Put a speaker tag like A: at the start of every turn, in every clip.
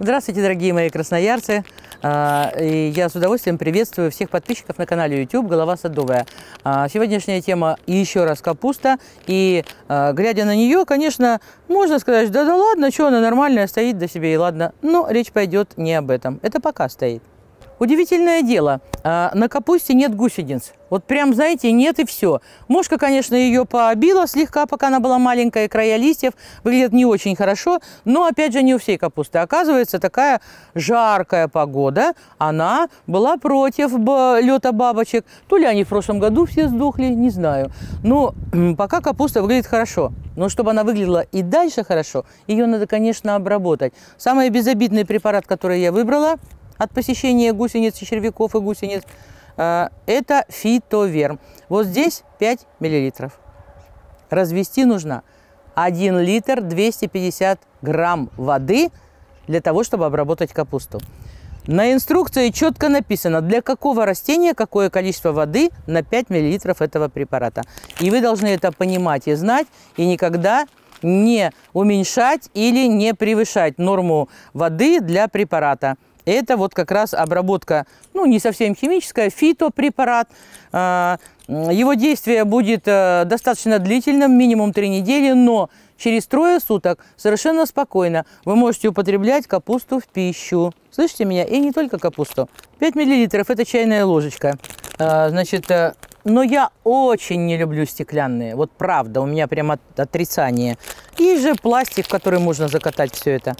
A: Здравствуйте, дорогие мои красноярцы! И я с удовольствием приветствую всех подписчиков на канале YouTube «Голова садовая». Сегодняшняя тема еще раз капуста. И глядя на нее, конечно, можно сказать, да ладно, что она нормальная, стоит до себе и ладно. Но речь пойдет не об этом. Это пока стоит. Удивительное дело, на капусте нет гусениц. Вот прям, знаете, нет и все. Мошка, конечно, ее побила слегка, пока она была маленькая, края листьев выглядят не очень хорошо, но, опять же, не у всей капусты. Оказывается, такая жаркая погода, она была против лета бабочек. То ли они в прошлом году все сдохли, не знаю. Но пока капуста выглядит хорошо. Но чтобы она выглядела и дальше хорошо, ее надо, конечно, обработать. Самый безобидный препарат, который я выбрала от посещения гусениц, и червяков и гусениц, это фитоверм. Вот здесь 5 миллилитров. Развести нужно 1 литр 250 грамм воды для того, чтобы обработать капусту. На инструкции четко написано, для какого растения какое количество воды на 5 миллилитров этого препарата. И вы должны это понимать и знать, и никогда не уменьшать или не превышать норму воды для препарата. Это вот как раз обработка, ну, не совсем химическая, фитопрепарат. Его действие будет достаточно длительным, минимум 3 недели, но через 3 суток совершенно спокойно вы можете употреблять капусту в пищу. Слышите меня? И не только капусту. 5 миллилитров – это чайная ложечка. Но я очень не люблю стеклянные. Вот правда, у меня прям отрицание. И же пластик, в который можно закатать все это.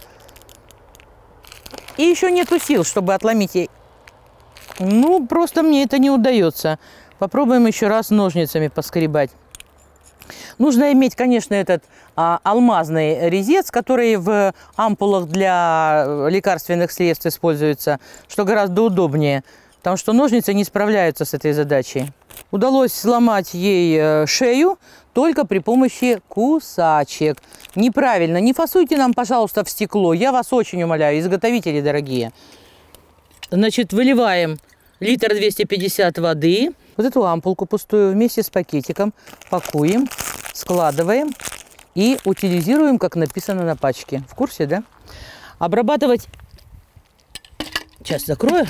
A: И еще нету сил, чтобы отломить ей. Ну, просто мне это не удается. Попробуем еще раз ножницами поскребать. Нужно иметь, конечно, этот алмазный резец, который в ампулах для лекарственных средств используется, что гораздо удобнее, потому что ножницы не справляются с этой задачей. Удалось сломать ей шею только при помощи кусачек. Неправильно. Не фасуйте нам, пожалуйста, в стекло. Я вас очень умоляю, изготовители дорогие. Значит, выливаем литр 250 воды. Вот эту ампулку пустую вместе с пакетиком пакуем, складываем и утилизируем, как написано на пачке. В курсе, да? Обрабатывать... Сейчас закрою.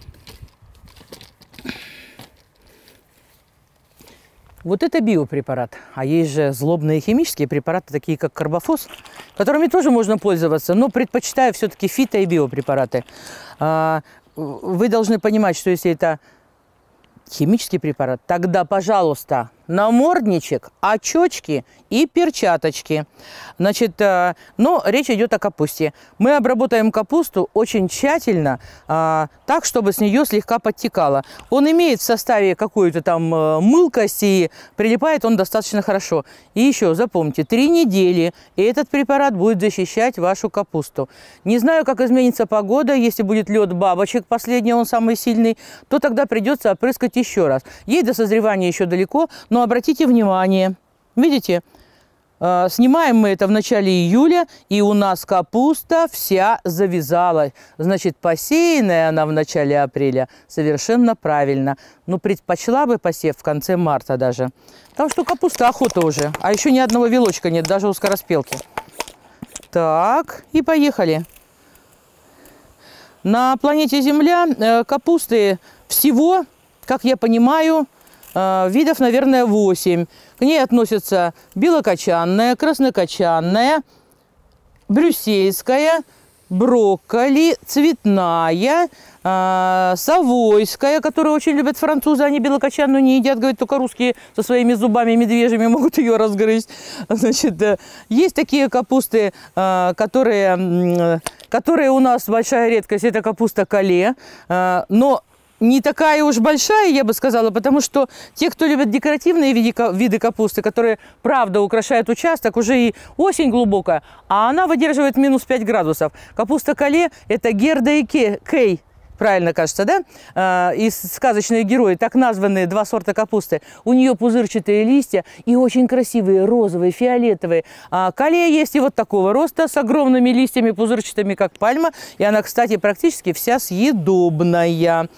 A: Вот это биопрепарат, а есть же злобные химические препараты, такие как карбофос, которыми тоже можно пользоваться, но предпочитаю все-таки фито- и биопрепараты. Вы должны понимать, что если это химический препарат, тогда, пожалуйста, намордничек, очечки и перчаточки. Значит, но речь идет о капусте. Мы обработаем капусту очень тщательно, так, чтобы с нее слегка подтекало. Он имеет в составе какую-то там мылкость, и прилипает он достаточно хорошо. И еще запомните, 3 недели, и этот препарат будет защищать вашу капусту. Не знаю, как изменится погода. Если будет лед бабочек, последний, он самый сильный, то тогда придется опрыскать еще раз. Ей до созревания еще далеко, но обратите внимание, видите, снимаем мы это в начале июля, и у нас капуста вся завязалась. Значит, посеянная она в начале апреля совершенно правильно. Но предпочла бы посев в конце марта даже. Потому что капуста охота уже, а еще ни одного вилочка нет, даже у скороспелки. Так, и поехали. На планете Земля капусты всего, как я понимаю, видов, наверное, 8. К ней относятся белокочанная, краснокочанная, брюссельская, брокколи, цветная, совойская, которую очень любят французы. Они белокочанную не едят, говорят, только русские со своими зубами медвежьими могут ее разгрызть. Значит, есть такие капусты, которые у нас большая редкость. Это капуста кале, но не такая уж большая, я бы сказала, потому что те, кто любят декоративные виды капусты, которые, правда, украшают участок, уже и осень глубокая, а она выдерживает минус 5 градусов. Капуста кале – это Герда и Кей. Правильно, кажется, да? И сказочные герои, так названные 2 сорта капусты. У нее пузырчатые листья и очень красивые, розовые, фиолетовые. Калия есть и вот такого роста, с огромными листьями пузырчатыми, как пальма. И она, кстати, практически вся съедобная.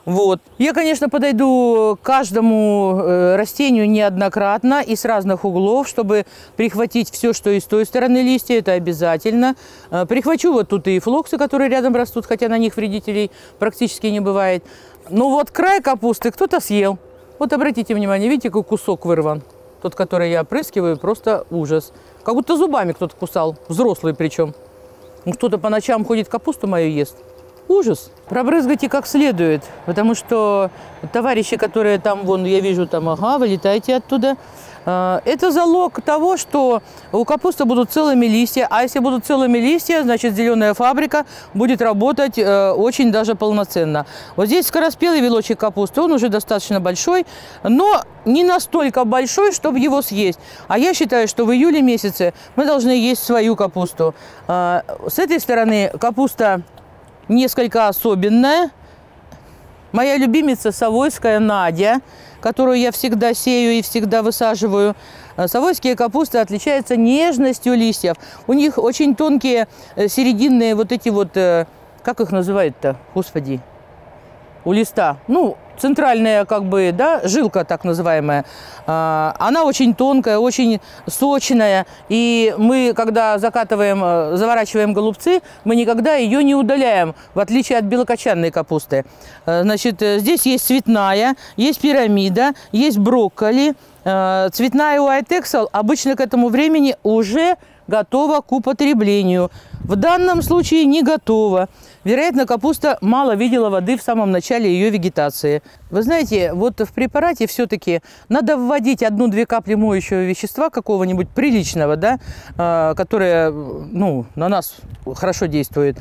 A: Вот. Я, конечно, подойду к каждому растению неоднократно и с разных углов, чтобы прихватить все, что и с той стороны листья, это обязательно. Прихвачу вот тут и флоксы, которые рядом растут, хотя на них вредителей практически не бывает. Ну вот край капусты кто-то съел. Вот обратите внимание, видите, какой кусок вырван? Тот, который я опрыскиваю, просто ужас. Как будто зубами кто-то кусал, взрослый причем. Ну, кто-то по ночам ходит, капусту мою ест. Ужас. Пробрызгайте как следует, потому что товарищи, которые там, вон, я вижу, там, ага, вылетайте оттуда. Это залог того, что у капусты будут целыми листья, а если будут целыми листья, значит, зеленая фабрика будет работать очень даже полноценно. Вот здесь скороспелый вилочек капусты, он уже достаточно большой, но не настолько большой, чтобы его съесть. А я считаю, что в июле месяце мы должны есть свою капусту. С этой стороны капуста несколько особенная. Моя любимица совойская Надя, которую я всегда сею и всегда высаживаю. Совойские капусты отличаются нежностью листьев. У них очень тонкие серединные вот эти вот, как их называют-то, господи, у листа. Ну, центральная, как бы, да, жилка так называемая. Она очень тонкая, очень сочная. И мы, когда закатываем, заворачиваем голубцы, мы никогда ее не удаляем, в отличие от белокочанной капусты. Значит, здесь есть цветная, есть пирамида, есть брокколи. Цветная White Excel обычно к этому времени уже готова к употреблению. В данном случае не готова. Вероятно, капуста мало видела воды в самом начале ее вегетации. Вы знаете, вот в препарате все-таки надо вводить 1-2 капли моющего вещества какого-нибудь приличного, да, которое, ну, на нас хорошо действует.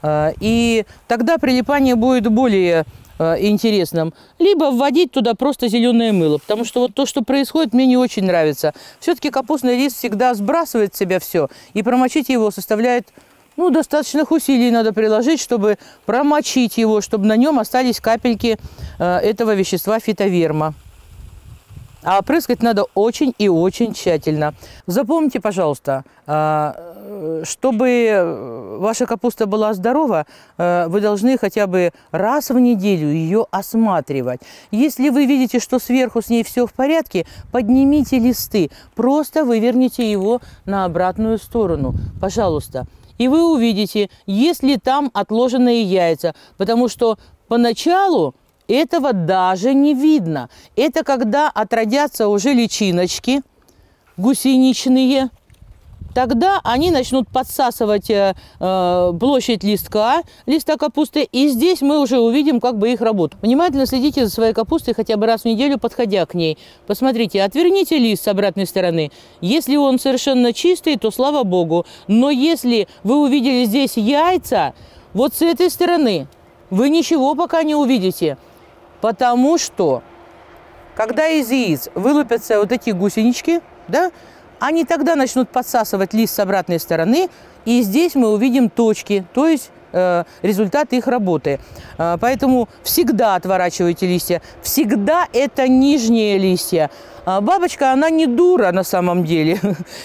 A: И тогда прилипание будет более интересным. Либо вводить туда просто зеленое мыло, потому что вот то, что происходит, мне не очень нравится. Все-таки капустный лист всегда сбрасывает в себя все, и промочить его составляет, ну, достаточных усилий надо приложить, чтобы промочить его, чтобы на нем остались капельки этого вещества фитоверма. А опрыскать надо очень и очень тщательно. Запомните, пожалуйста, чтобы ваша капуста была здорова, вы должны хотя бы раз в неделю ее осматривать. Если вы видите, что сверху с ней все в порядке, поднимите листы, просто выверните его на обратную сторону, пожалуйста. И вы увидите, есть ли там отложенные яйца, потому что поначалу этого даже не видно. Это когда отродятся уже личиночки гусеничные, тогда они начнут подсасывать площадь листа капусты, и здесь мы уже увидим как бы их работу. Внимательно следите за своей капустой хотя бы раз в неделю, подходя к ней. Посмотрите, отверните лист с обратной стороны. Если он совершенно чистый, то слава богу. Но если вы увидели здесь яйца, вот с этой стороны вы ничего пока не увидите. Потому что, когда из яиц вылупятся вот эти гусенички, да, они тогда начнут подсасывать лист с обратной стороны, и здесь мы увидим точки, то есть результат их работы. Поэтому всегда отворачивайте листья, всегда это нижние листья. Бабочка, она не дура на самом деле.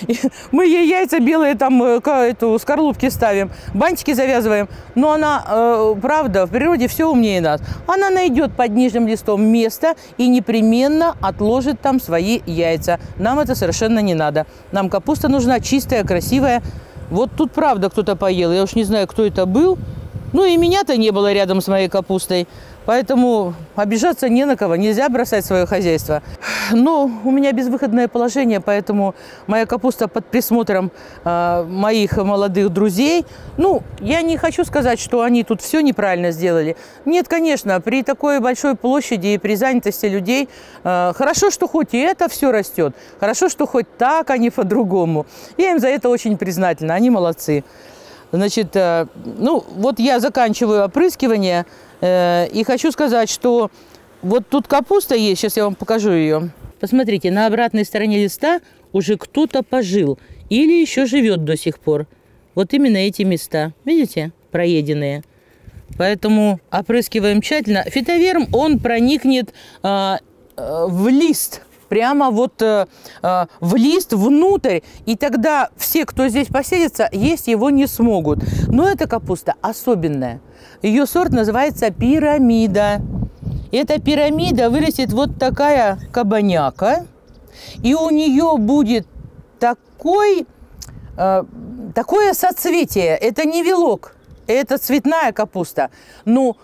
A: Мы ей яйца белые, там, эту скорлупки ставим, бантики завязываем. Но она, правда, в природе все умнее нас. Она найдет под нижним листом место и непременно отложит там свои яйца. Нам это совершенно не надо. Нам капуста нужна чистая, красивая. Вот тут, правда, кто-то поел. Я уж не знаю, кто это был. Ну и меня-то не было рядом с моей капустой. Поэтому обижаться не на кого, нельзя бросать свое хозяйство. Но у меня безвыходное положение, поэтому моя капуста под присмотром моих молодых друзей. Ну, я не хочу сказать, что они тут все неправильно сделали. Нет, конечно, при такой большой площади и при занятости людей хорошо, что хоть и это все растет, хорошо, что хоть так, а не по-другому. Я им за это очень признательна, они молодцы. Значит, ну, вот я заканчиваю опрыскивание. И хочу сказать, что вот тут капуста есть, сейчас я вам покажу ее. Посмотрите, на обратной стороне листа уже кто-то пожил или еще живет до сих пор. Вот именно эти места, видите, проеденные. Поэтому опрыскиваем тщательно. Фитоверм, он проникнет в лист, прямо вот в лист внутрь, и тогда все, кто здесь поселится, есть его не смогут. Но эта капуста особенная. Ее сорт называется пирамида. эта пирамида вырастет вот такая кабаняка, и у нее будет такое соцветие. Это не вилок, это цветная капуста. Но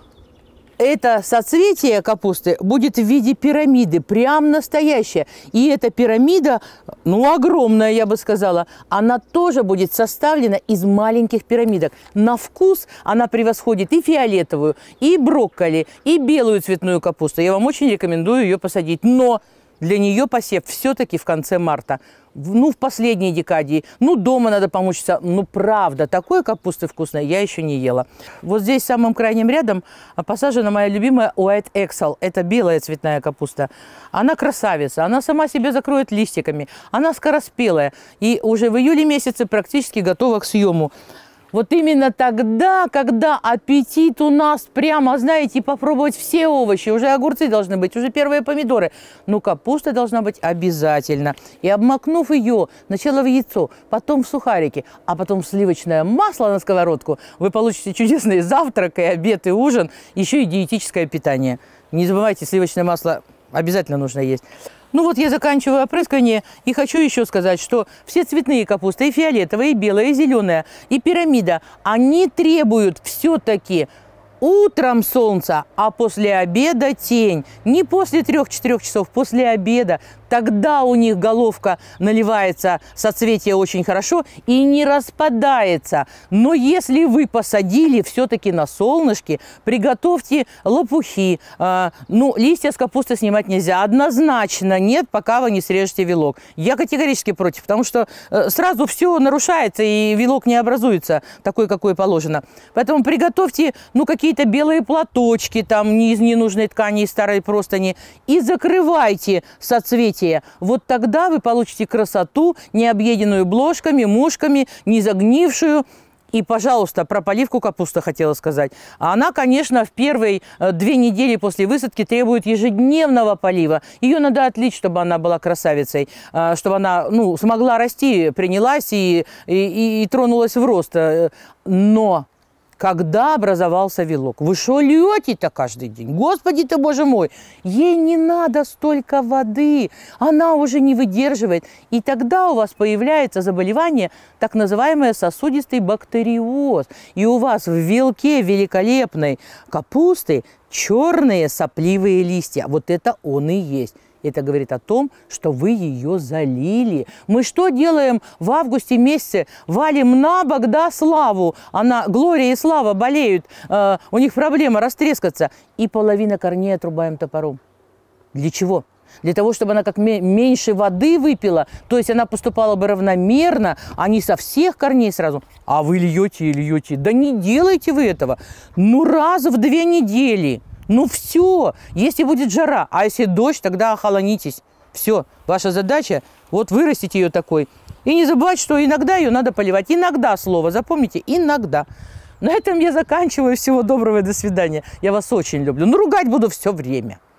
A: это соцветие капусты будет в виде пирамиды, прям настоящая. И эта пирамида, ну, огромная, я бы сказала, она тоже будет составлена из маленьких пирамидок. На вкус она превосходит и фиолетовую, и брокколи, и белую цветную капусту. Я вам очень рекомендую ее посадить. Но для нее посев все-таки в конце марта. Ну, в последней декаде. Ну, дома надо помучиться. Ну, правда, такой капусты вкусной я еще не ела. Вот здесь, самым крайним рядом, посажена моя любимая White Excel. Это белая цветная капуста. Она красавица. Она сама себе закроет листиками. Она скороспелая. И уже в июле месяце практически готова к съему. Вот именно тогда, когда аппетит у нас прямо, знаете, попробовать все овощи. Уже огурцы должны быть, уже первые помидоры. Но капуста должна быть обязательно. И обмакнув ее сначала в яйцо, потом в сухарики, а потом в сливочное масло на сковородку, вы получите чудесный завтрак, и обед, и ужин, еще и диетическое питание. Не забывайте, сливочное масло обязательно нужно есть. Ну вот я заканчиваю опрыскивание и хочу еще сказать, что все цветные капусты, и фиолетовая, и белая, и зеленая, и пирамида, они требуют все-таки утром солнца, а после обеда тень. Не после 3-4 часов, после обеда. Тогда у них головка наливается, соцветие очень хорошо и не распадается. Но если вы посадили все-таки на солнышке, приготовьте лопухи. Ну, листья с капусты снимать нельзя. Однозначно нет, пока вы не срежете вилок. Я категорически против, потому что сразу все нарушается и вилок не образуется такой, какой положено. Поэтому приготовьте, ну, какие-то белые платочки там из ненужной ткани, из старой простыни и закрывайте соцветие. Вот тогда вы получите красоту, не объеденную блошками, мушками, не загнившую. И, пожалуйста, про поливку капусты хотела сказать. Она, конечно, в первые 2 недели после высадки требует ежедневного полива. Ее надо отлить, чтобы она была красавицей, чтобы она, ну, смогла расти, принялась и тронулась в рост. Но когда образовался вилок? Вы что льете-то каждый день? Господи ты, боже мой! Ей не надо столько воды, она уже не выдерживает. И тогда у вас появляется заболевание, так называемый сосудистый бактериоз. И у вас в вилке великолепной капусты черные сопливые листья. Вот это он и есть. Это говорит о том, что вы ее залили. Мы что делаем в августе месяце? Валим на бок, да, Славу. Она, Глория и Слава болеют, у них проблема растрескаться. И половина корней отрубаем топором. Для чего? Для того, чтобы она как меньше воды выпила, то есть она поступала бы равномерно, а не со всех корней сразу. А вы льете и льете. Да не делайте вы этого. Ну, раз в 2 недели. Ну все, если будет жара, а если дождь, тогда охолонитесь. Все, ваша задача вот вырастить ее такой. И не забывать, что иногда ее надо поливать. Иногда слово, запомните, иногда. На этом я заканчиваю. Всего доброго и до свидания. Я вас очень люблю. Но ругать буду все время.